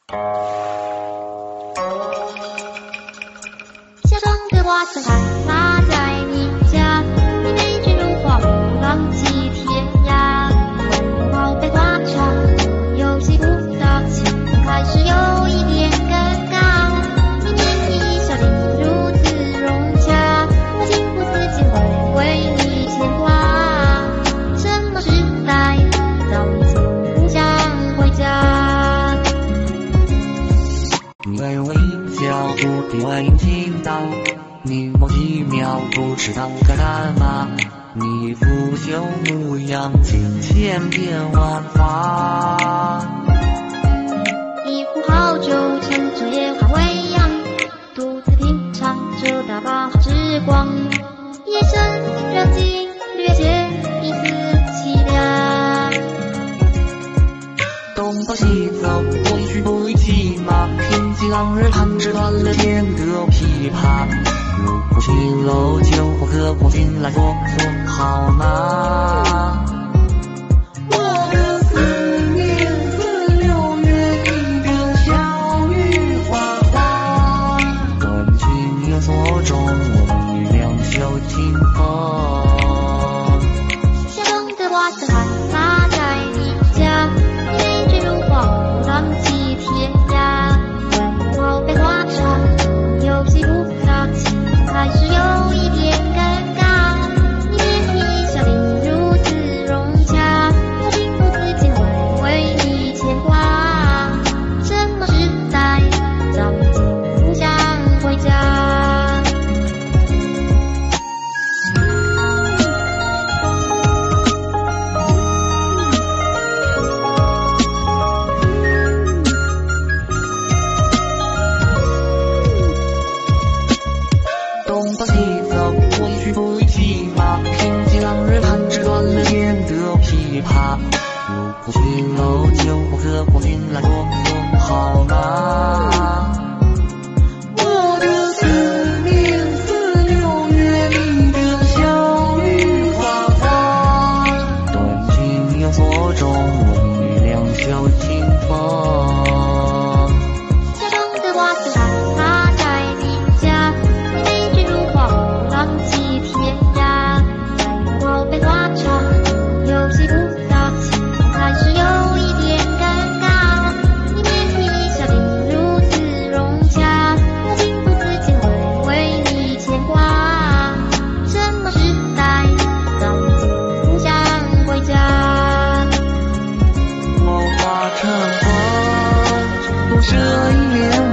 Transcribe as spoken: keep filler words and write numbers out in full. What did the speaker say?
小窗的花曾开洒在你家，你美眷如花，不浪迹天涯。问我被花茶，游戏不到情，开始有一点尴尬。你年纪小，你如此融洽，我情不自禁会为你牵挂。什么时代，早已经不想回家。 你为我一叫，不必我应听到。你莫几秒，不知道该干嘛。你腐朽模样，尽千变万化。 一壶好酒，趁着夜花微扬，独自品尝着大把好时光。夜深人静，略见一丝凄凉。 东跑西走，我一去不一骑马，凭借狼人弹指断了天的琵琶。如果青楼酒或和我进来坐坐好吗？我的思念似六月里的小雨哗哗，断情有所钟，我与两袖清风。 小窗的花曾开洒在你家，你美眷如花，不浪迹天涯。问我杯花茶，游戏不到情，开始有一点尴尬。你年纪小，你如此融洽，我情不自禁会为你牵挂。什么时代，早已经不想回家。 东跑西走，我一去不一骑马，凭借狼人弹指断了天的琵琶。如果青楼酒或和我进来坐坐好吗？我的思念似六月里的小雨哗哗，断情有所钟，我与两袖清风。 小窗的花曾开洒在你家，你美眷如花，不浪迹天涯。为我杯花茶，游戏不到情，开始有一点尴尬。你年纪小，你如此融洽，我情不自禁会为你牵挂。什么时代，早已经不想回家。 我化成风，不舍一念